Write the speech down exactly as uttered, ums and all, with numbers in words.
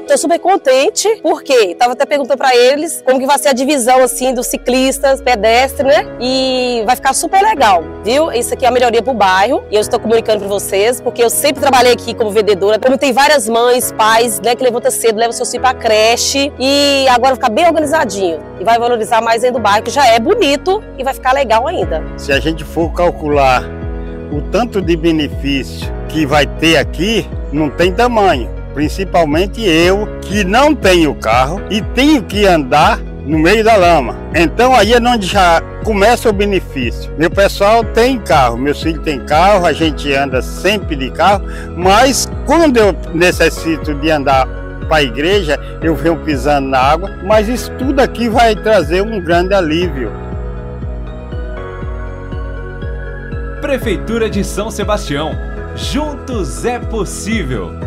Tô super contente, porque tava até perguntando para eles como que vai ser a divisão assim dos ciclistas, pedestres, né? E vai ficar super legal, viu? Isso aqui é uma melhoria pro bairro e eu estou comunicando para vocês, porque eu sempre trabalhei aqui como vendedora. Como tem várias mães, pais, né, que levantam cedo, levam seus filhos pra creche e agora vai ficar bem organizadinho e vai valorizar mais ainda o bairro, que já é bonito e vai ficar legal ainda. Se a gente for calcular o tanto de benefício que vai ter aqui, não tem tamanho. Principalmente eu, que não tenho carro e tenho que andar no meio da lama. Então aí é onde já começa o benefício. Meu pessoal tem carro, meus filhos têm carro, a gente anda sempre de carro, mas quando eu necessito de andar para a igreja, eu venho pisando na água, mas isso tudo aqui vai trazer um grande alívio. Prefeitura de São Sebastião. Juntos é possível.